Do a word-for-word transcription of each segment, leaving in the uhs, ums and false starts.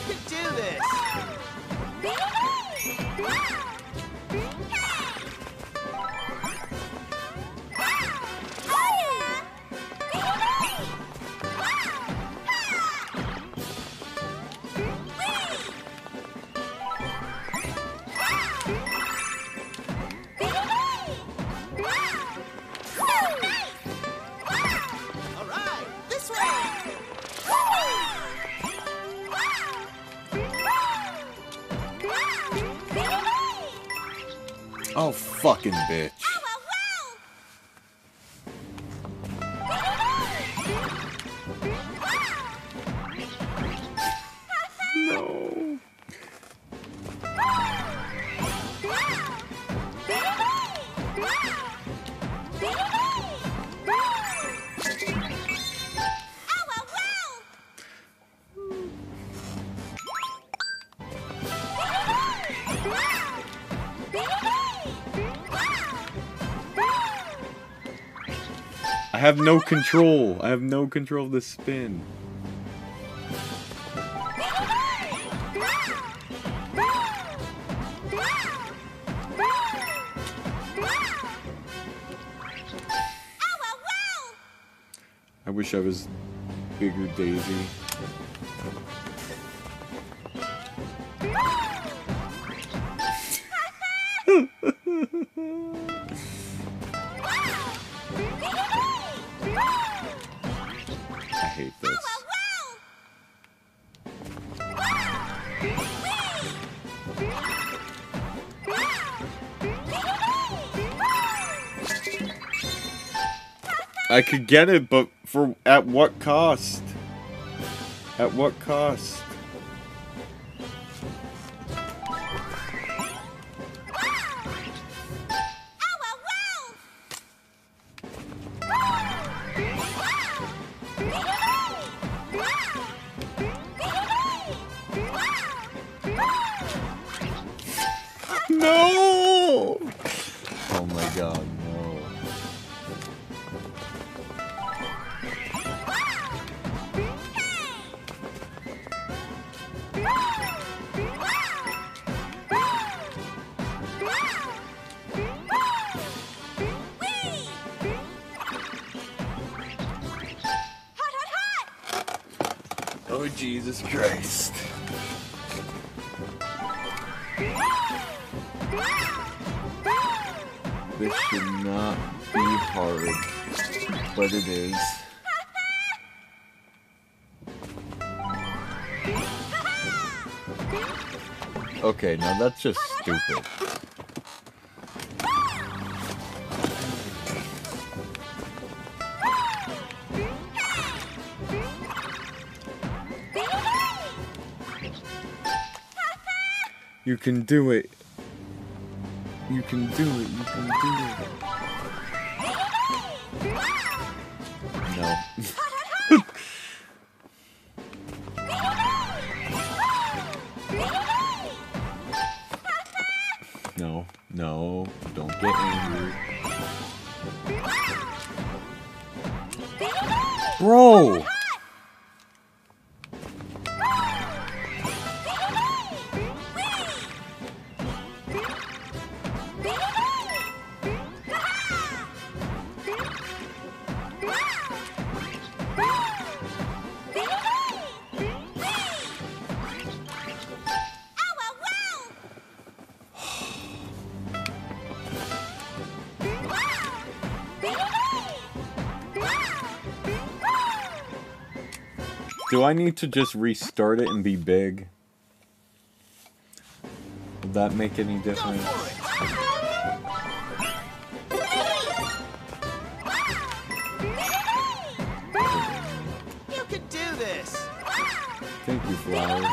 can do this! Oh, fucking bitch. No. I have no control. I have no control of this spin. I wish I was bigger Daisy. I hate this. I could get it, but for at what cost? At what cost? No! Oh my god, no. Oh, Jesus Christ. This should not be hard, but it is. Okay, now that's just stupid. You can do it. You can do it. You can do it. No. No. No. Don't get angry. Bro! Do I need to just restart it and be big? Will that make any difference? You can do this. Thank you, Flowers.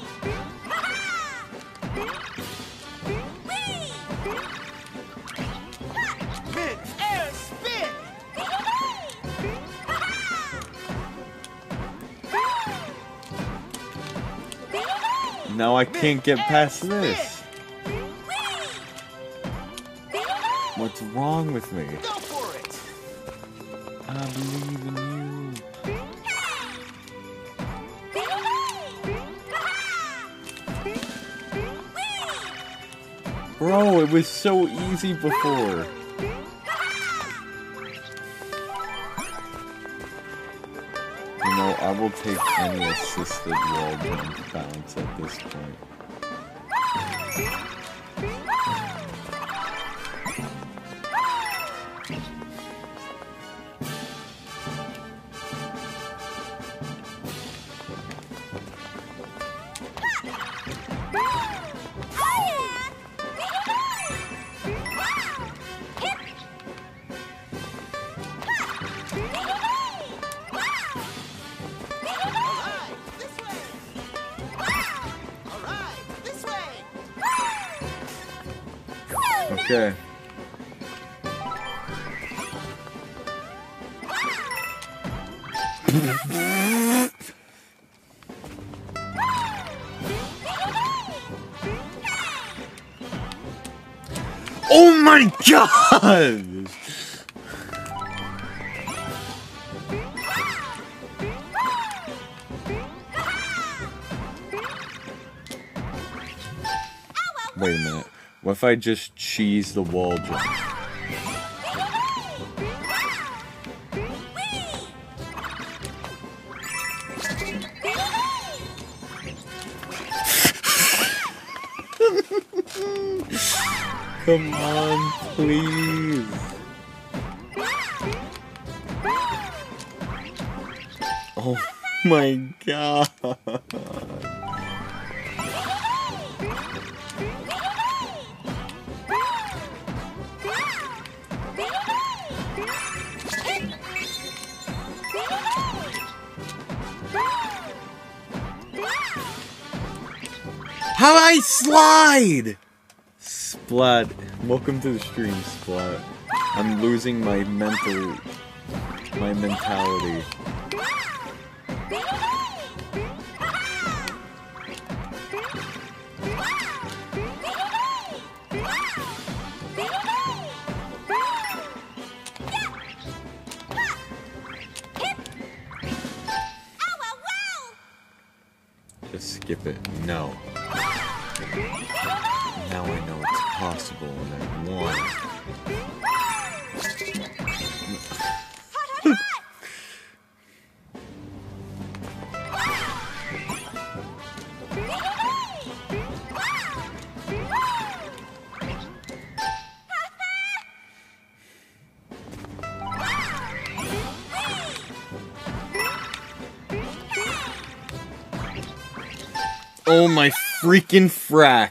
Mid-air spin. Now I can't get past this. What's wrong with me? Go for it. I believe in you. Bro, it was so easy before. You know, I will take any assisted wall jump bounce at this point. Okay. Oh my god! Wait a minute. What if I just cheese the wall jump? Come on, please. Oh my god. How I slide? Splat. Welcome to the stream, Splat. I'm losing my mental... my mentality. Just skip it. No. Now I know it's possible and I want it. Oh my freaking frack.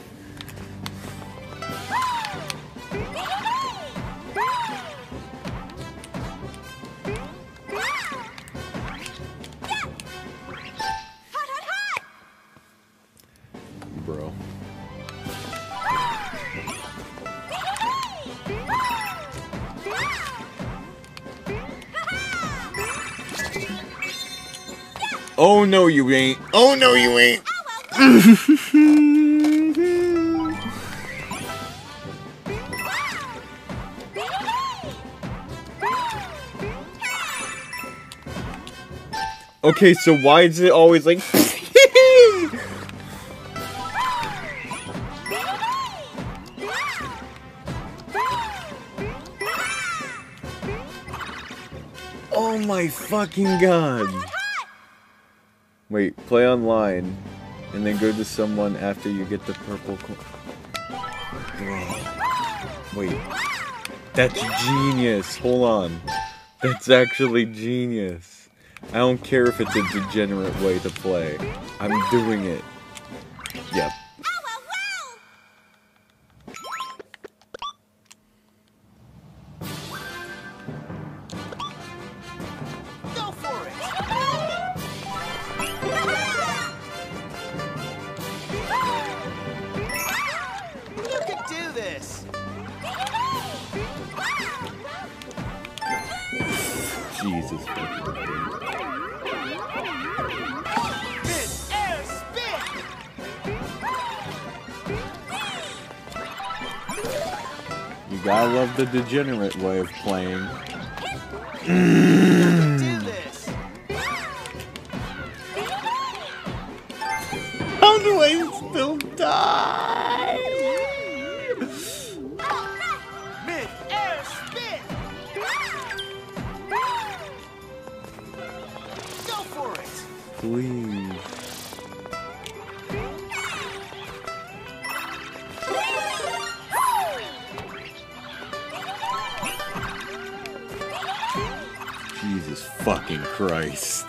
Bro. Oh no you ain't. Oh no you ain't. Okay, so why is it always like oh my fucking god. Wait, play online and then go to someone after you get the purple co- Bro. Wait. That's genius. Hold on. That's actually genius. I don't care if it's a degenerate way to play. I'm doing it. Yep. Go for it! You can do this! Jesus fucking Christ. Mid-air spin! You gotta love the degenerate way of playing. You can do this! How do I still die? fucking Christ.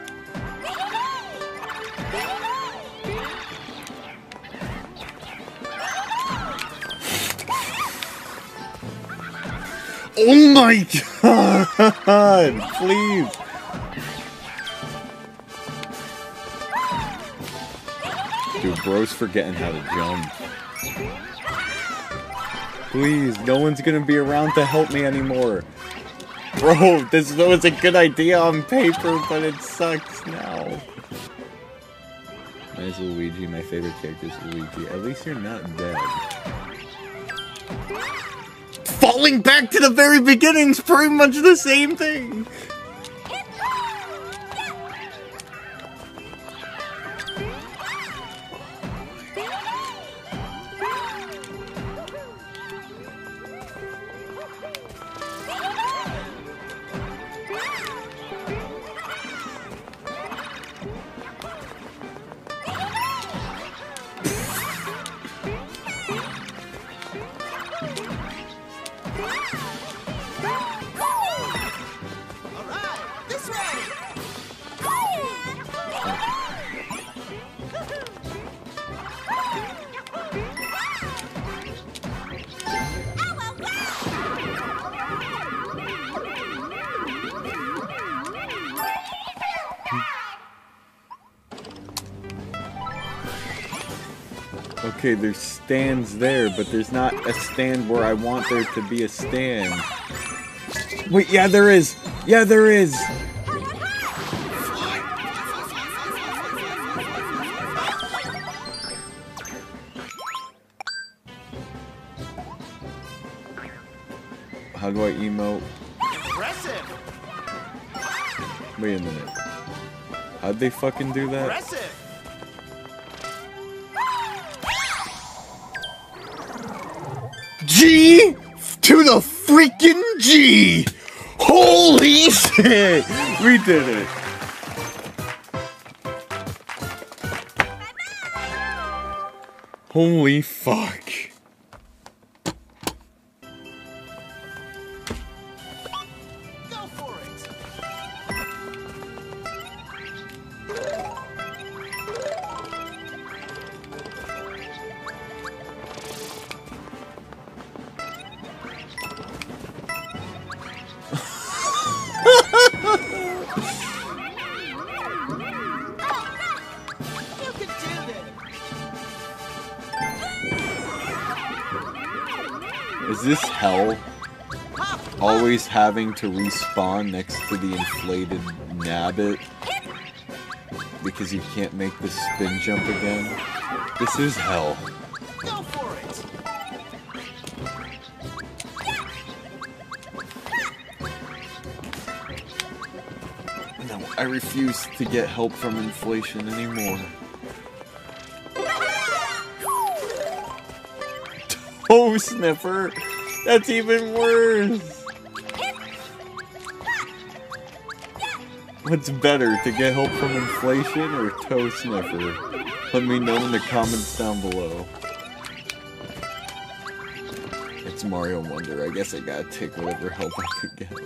Oh my god! Please! Dude, bro's forgetting how to jump. Please, no one's gonna be around to help me anymore. Bro, this was a good idea on paper, but it sucks now. Mine's Luigi, my favorite character is Luigi. At least you're not dead. Falling back to the very beginning's pretty much the same thing! Okay, there's stands there, but there's not a stand where I want there to be a stand. Wait, yeah, there is! Yeah, there is! How do I emote? Impressive. Wait a minute. How'd they fucking do that? Impressive. G to the freaking G! Holy shit! We did it! Holy fuck. Go for it. You can do this. Is this hell? Always having to respawn next to the inflated nabbit because you can't make the spin jump again? This is hell. Go for it. No, I refuse to get help from inflation anymore. Toe sniffer! That's even worse! What's better, to get help from inflation or toe sniffer? Let me know in the comments down below. It's Mario Wonder, I guess I gotta take whatever help I could get.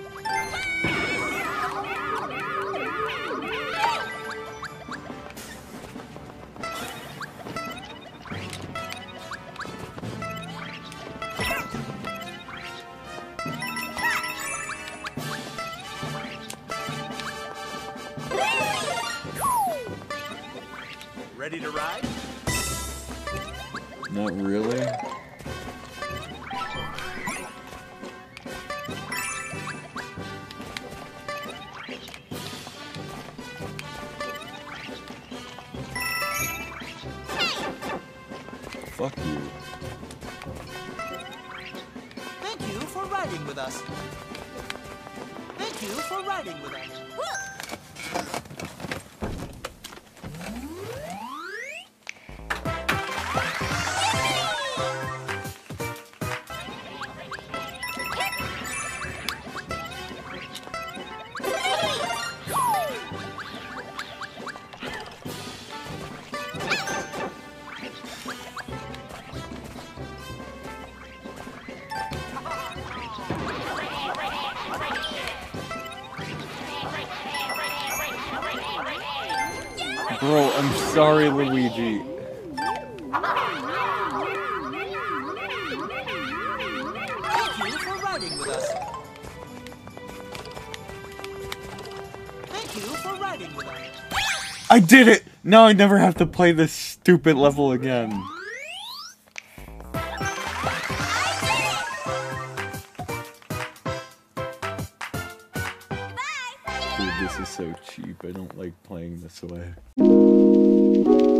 Ready to ride? Not really. Fuck you. Thank you for riding with us. Thank you for riding with us. I'm sorry, Luigi. Thank you for riding with us. Thank you for riding with us. I did it! Now I never have to play this stupid level again. Dude, this is so cheap. I don't like playing this way.